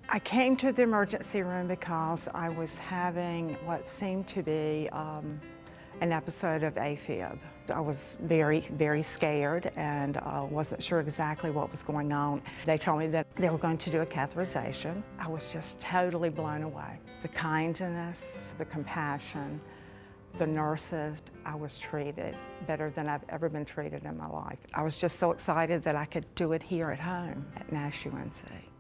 I came to the emergency room because I was having what seemed to be an episode of AFib. I was very, very scared and wasn't sure exactly what was going on. They told me that they were going to do a catheterization. I was just totally blown away. The kindness, the compassion, the nurses, I was treated better than I've ever been treated in my life. I was just so excited that I could do it here at home at Nash UNC.